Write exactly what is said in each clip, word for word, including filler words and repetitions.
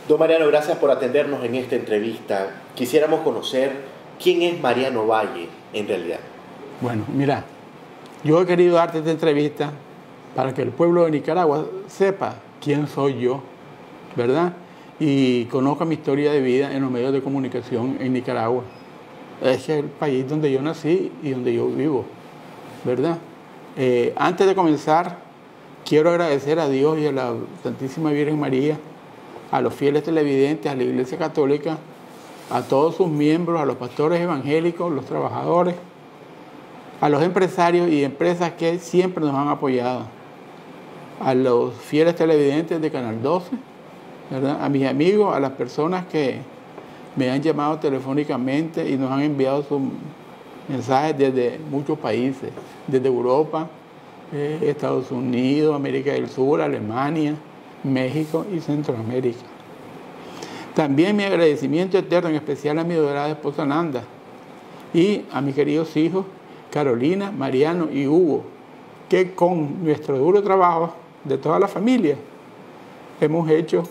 Don Mariano, gracias por atendernos en esta entrevista. Quisiéramos conocer quién es Mariano Valle en realidad. Bueno, mira, yo he querido darte esta entrevista para que el pueblo de Nicaragua sepa quién soy yo, ¿verdad? Y conozca mi historia de vida en los medios de comunicación en Nicaragua. Es el país donde yo nací y donde yo vivo, ¿verdad? Eh, antes de comenzar, quiero agradecer a Dios y a la Santísima Virgen María, a los fieles televidentes, a la Iglesia Católica, a todos sus miembros, a los pastores evangélicos, los trabajadores, a los empresarios y empresas que siempre nos han apoyado, a los fieles televidentes de Canal doce, ¿verdad? A mis amigos, a las personas que me han llamado telefónicamente y nos han enviado sus mensajes desde muchos países, desde Europa, eh, Estados Unidos, América del Sur, Alemania, México y Centroamérica. También mi agradecimiento eterno, en especial a mi adorada esposa Nanda y a mis queridos hijos Carolina, Mariano y Hugo, que con nuestro duro trabajo de toda la familia hemos hecho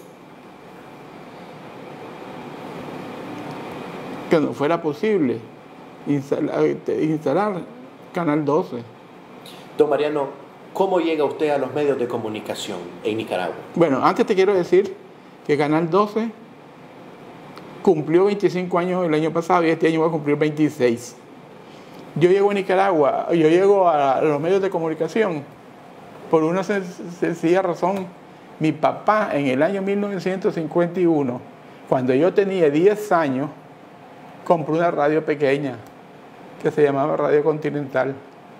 que no fuera posible instalar, instalar Canal doce. Don Mariano, ¿cómo llega usted a los medios de comunicación en Nicaragua? Bueno, antes te quiero decir que Canal doce cumplió veinticinco años el año pasado y este año va a cumplir veintiséis. Yo llego a Nicaragua, yo llego a los medios de comunicación por una sencilla razón. Mi papá en el año mil novecientos cincuenta y uno, cuando yo tenía diez años, compró una radio pequeña que se llamaba Radio Continental.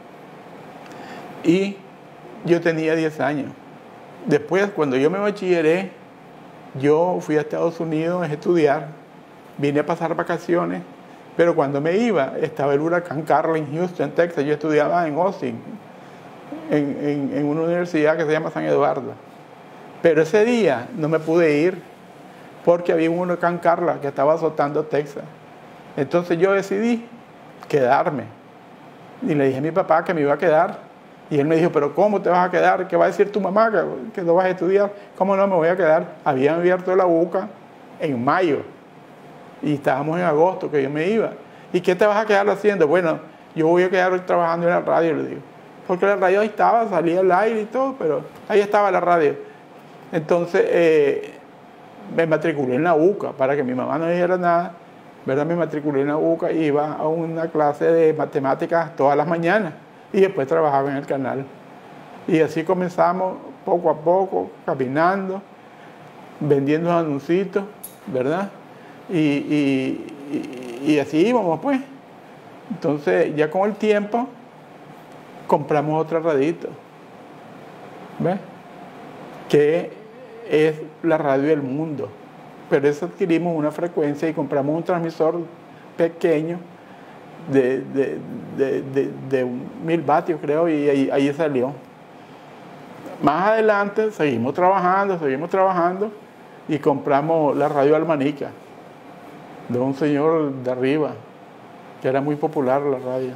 Y yo tenía diez años. Después, cuando yo me bachilleré, yo fui a Estados Unidos a estudiar, vine a pasar vacaciones, pero cuando me iba, estaba el huracán Carla en Houston, Texas. Yo estudiaba en Austin, en, en, en una universidad que se llama San Eduardo. Pero ese día no me pude ir porque había un huracán Carla que estaba azotando Texas. Entonces yo decidí quedarme. Y le dije a mi papá que me iba a quedar. Y él me dijo, pero ¿cómo te vas a quedar? ¿Qué va a decir tu mamá? ¿Que, que no vas a estudiar? ¿Cómo no me voy a quedar? Habían abierto la U C A en mayo. Y estábamos en agosto, que yo me iba. ¿Y qué te vas a quedar haciendo? Bueno, yo voy a quedar trabajando en la radio, le digo. Porque la radio ahí estaba, salía al aire y todo, pero ahí estaba la radio. Entonces, eh, me matriculé en la U C A para que mi mamá no dijera nada. ¿Verdad? Me matriculé en la U C A y iba a una clase de matemáticas todas las mañanas. Y después trabajaba en el canal. Y así comenzamos poco a poco, caminando, vendiendo anuncios, ¿verdad? Y, y, y, y así íbamos, pues. Entonces, ya con el tiempo, compramos otra radito, ¿ves? Que es la radio del mundo. Pero eso adquirimos una frecuencia y compramos un transmisor pequeño de, de, de, de, de mil vatios, creo, y ahí, ahí salió. Más adelante seguimos trabajando, seguimos trabajando y compramos la radio Almanica de un señor de arriba, que era muy popular la radio.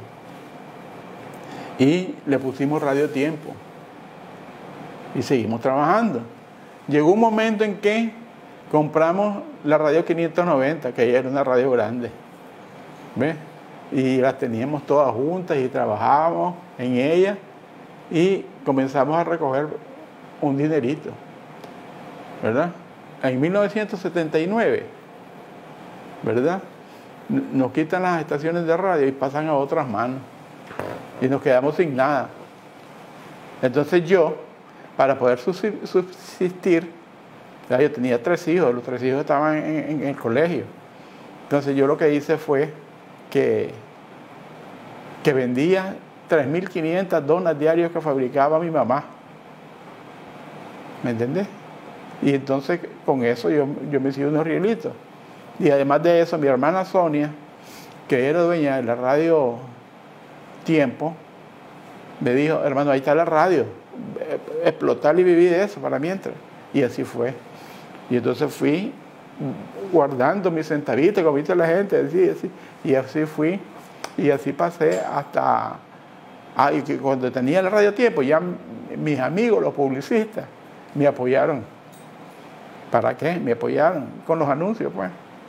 Y le pusimos Radio Tiempo. Y seguimos trabajando. Llegó un momento en que compramos la radio quinientos noventa, que ya era una radio grande. ¿Ves? Y las teníamos todas juntas y trabajábamos en ella y comenzamos a recoger un dinerito, ¿verdad? En mil novecientos setenta y nueve, ¿verdad? Nos quitan las estaciones de radio y pasan a otras manos y nos quedamos sin nada. Entonces yo, para poder subsistir, ya yo tenía tres hijos, los tres hijos estaban en, en el colegio. Entonces yo lo que hice fue que, que vendía tres mil quinientas donas diarias que fabricaba mi mamá. ¿Me entendés? Y entonces con eso yo, yo me hice unos rielitos. Y además de eso, mi hermana Sonia, que era dueña de la radio Tiempo, me dijo, hermano, ahí está la radio, explotar y vivir de eso para mientras. Y así fue. Y entonces fui guardando mis centavitos, como viste la gente, así, así, y así fui, y así pasé hasta, ah, y que cuando tenía la radio Tiempo, ya mis amigos, los publicistas, me apoyaron ¿Para qué? Me apoyaron con los anuncios, pues.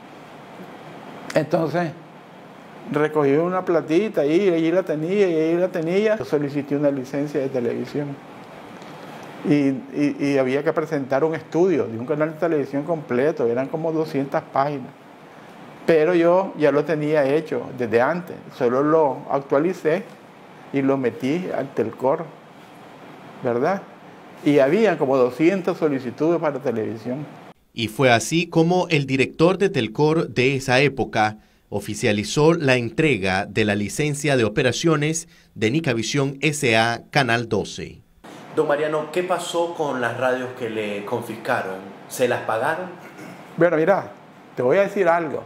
Entonces, recogí una platita ahí, y allí la tenía, y ahí la tenía. Yo solicité una licencia de televisión. Y, y, y había que presentar un estudio de un canal de televisión completo, eran como doscientas páginas. Pero yo ya lo tenía hecho desde antes, solo lo actualicé y lo metí al Telcor, ¿verdad? Y había como doscientas solicitudes para televisión. Y fue así como el director de Telcor de esa época oficializó la entrega de la licencia de operaciones de Nicavisión S A Canal doce. Don Mariano, ¿qué pasó con las radios que le confiscaron? ¿Se las pagaron? Bueno, mira, te voy a decir algo.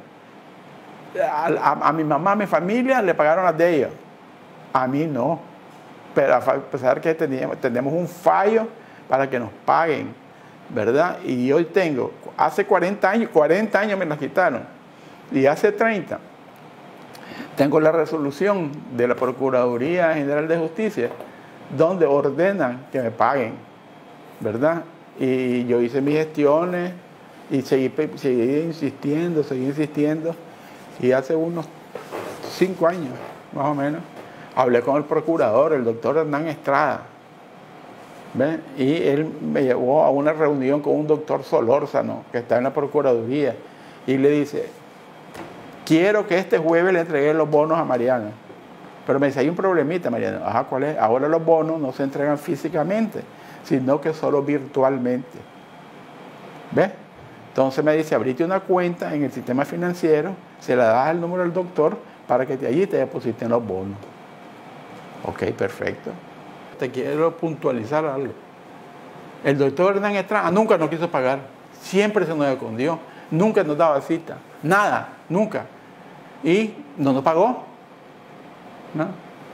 A, a, a mi mamá, a mi familia, le pagaron las de ellos. A mí no. Pero a pesar que teníamos, tenemos un fallo para que nos paguen, ¿verdad? Y hoy tengo, hace cuarenta años, cuarenta años me las quitaron. Y hace treinta, tengo la resolución de la Procuraduría General de Justicia, donde ordenan que me paguen, ¿verdad? Y yo hice mis gestiones y seguí, seguí insistiendo, seguí insistiendo. Y hace unos cinco años, más o menos, hablé con el procurador, el doctor Hernán Estrada, ¿ves? Y él me llevó a una reunión con un doctor Solórzano, que está en la Procuraduría, y le dice, quiero que este jueves le entregue los bonos a Mariano. Pero me dice, hay un problemita, Mariano. Ajá, ¿cuál es? Ahora los bonos no se entregan físicamente, sino que solo virtualmente. ¿Ves? Entonces me dice, abrite una cuenta en el sistema financiero, se la das el número del doctor para que de allí te depositen los bonos. Ok, perfecto. Te quiero puntualizar algo. El doctor Hernán Estrada nunca nos quiso pagar. Siempre se nos escondió. Nunca nos daba cita. Nada, nunca. Y no nos pagó. ¿No?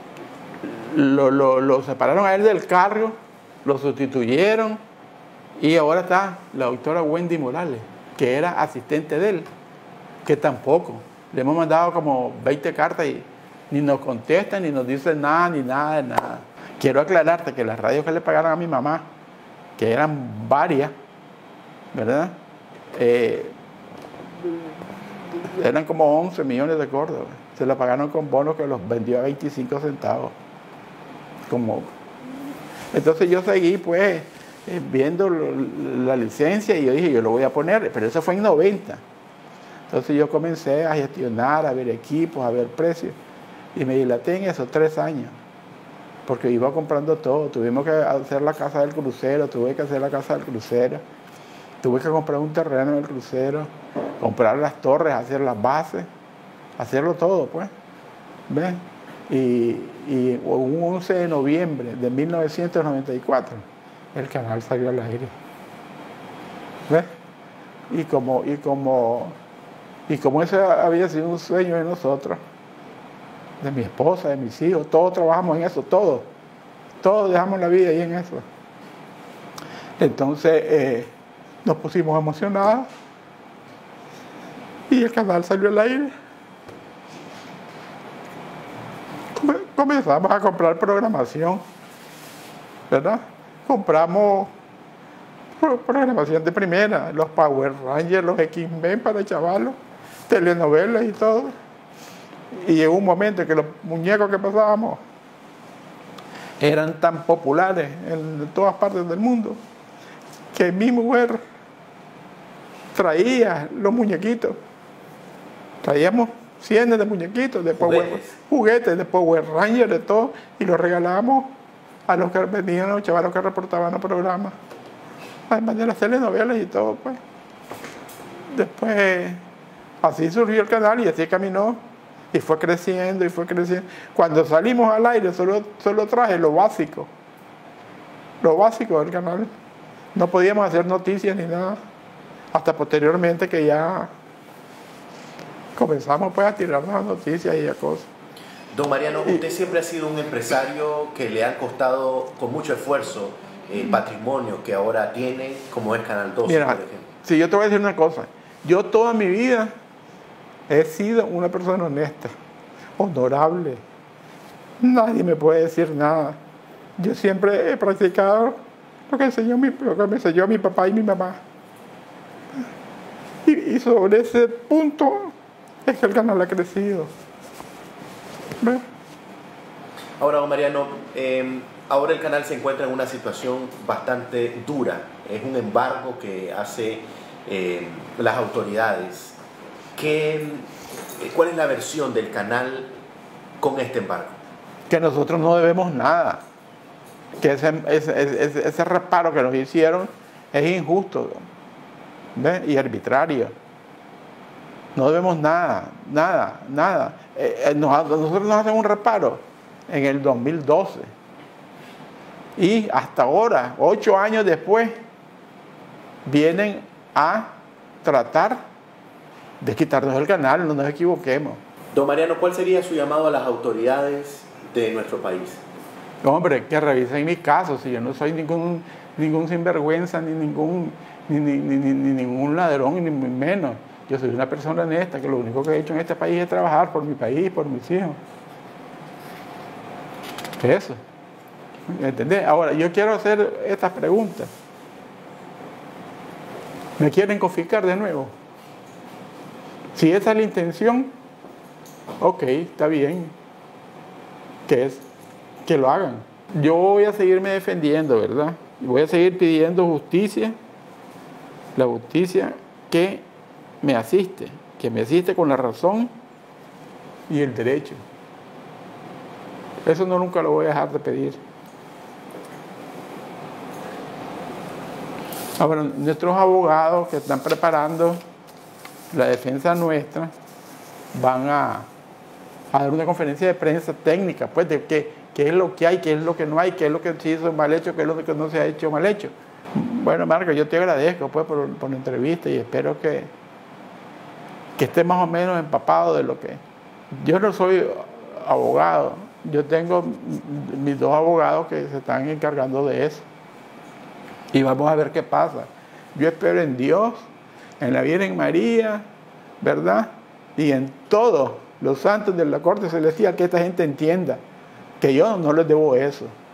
Lo, lo, lo separaron a él del cargo, lo sustituyeron y ahora está la doctora Wendy Morales, que era asistente de él, que tampoco. Le hemos mandado como veinte cartas y ni nos contestan, ni nos dicen nada, ni nada de nada. Quiero aclararte que las radios que le pagaron a mi mamá, que eran varias, ¿verdad? Eh, eran como once millones de córdobas. Se la pagaron con bonos que los vendió a veinticinco centavos. Como... Entonces yo seguí pues eh, viendo lo, la licencia y yo dije, yo lo voy a poner, pero eso fue en noventa. Entonces yo comencé a gestionar, a ver equipos, a ver precios y me dilaté en esos tres años. Porque iba comprando todo, tuvimos que hacer la casa del crucero, tuve que hacer la casa del crucero, tuve que comprar un terreno en el crucero, comprar las torres, hacer las bases, hacerlo todo, pues. ¿Ves? Y, y un once de noviembre de mil novecientos noventa y cuatro, el canal salió al aire. ¿Ves? Y como, y como, y como ese había sido un sueño de nosotros, de mi esposa, de mis hijos, todos trabajamos en eso, todos. Todos dejamos la vida ahí en eso. Entonces eh, nos pusimos emocionados y el canal salió al aire. Comenzamos a comprar programación, ¿verdad? Compramos programación de primera, los Power Rangers, los X-Men para chavalos, telenovelas y todo. Y llegó un momento en que los muñecos que pasábamos eran tan populares en todas partes del mundo que mi mujer traía los muñequitos. Traíamos cientos de muñequitos, de Power, juguetes. juguetes, de Power Rangers, de todo, y los regalábamos a los que venían, a los chavalos que reportaban los programas. Además de las telenovelas y todo, pues. Después, así surgió el canal y así caminó. Y fue creciendo y fue creciendo. Cuando salimos al aire solo, solo traje lo básico. Lo básico del canal. No podíamos hacer noticias ni nada. Hasta posteriormente que ya comenzamos pues a tirarnos las noticias y a cosas. Don Mariano, y, usted siempre ha sido un empresario que le ha costado con mucho esfuerzo el patrimonio que ahora tiene, como es Canal doce, mira, por ejemplo. Sí, yo te voy a decir una cosa. Yo toda mi vida he sido una persona honesta, honorable. Nadie me puede decir nada. Yo siempre he practicado lo que, enseñó mi, lo que me enseñó mi papá y mi mamá. Y, y sobre ese punto es que el canal ha crecido. ¿Ves? Ahora, don Mariano, eh, ahora el canal se encuentra en una situación bastante dura. Es un embargo que hace eh, las autoridades. ¿Qué, ¿Cuál es la versión del canal con este embargo? Que nosotros no debemos nada. Que ese, ese, ese, ese reparo que nos hicieron es injusto, ¿ves? Y arbitrario. No debemos nada, nada, nada. Eh, nos, nosotros nos hacen un reparo en el dos mil doce. Y hasta ahora, ocho años después, vienen a tratar de quitarnos el canal, no nos equivoquemos. Don Mariano, ¿cuál sería su llamado a las autoridades de nuestro país? Hombre, que revisen mi caso, si yo no soy ningún, ningún sinvergüenza, ni ningún, ni, ni, ni, ni, ni ningún ladrón, ni menos. Yo soy una persona honesta, que lo único que he hecho en este país es trabajar por mi país, por mis hijos. Eso. ¿Entendés? Ahora, yo quiero hacer estas preguntas. ¿Me quieren confiscar de nuevo? Si esa es la intención, ok, está bien. ¿Qué es? Que lo hagan. Yo voy a seguirme defendiendo, ¿verdad? Y voy a seguir pidiendo justicia, la justicia que me asiste, que me asiste con la razón y el derecho. Eso no nunca lo voy a dejar de pedir. Ahora, nuestros abogados que están preparando la defensa nuestra van a, a dar una conferencia de prensa técnica, pues, de qué, qué es lo que hay, qué es lo que no hay, qué es lo que se hizo mal hecho, qué es lo que no se ha hecho mal hecho. Bueno, Marco, yo te agradezco, pues, por, por la entrevista y espero que, que estés más o menos empapado de lo que... Yo no soy abogado, yo tengo mis dos abogados que se están encargando de eso. Y vamos a ver qué pasa. Yo espero en Dios, en la Virgen María, ¿verdad? Y en todos los santos de la corte celestial, que esta gente entienda que yo no les debo eso.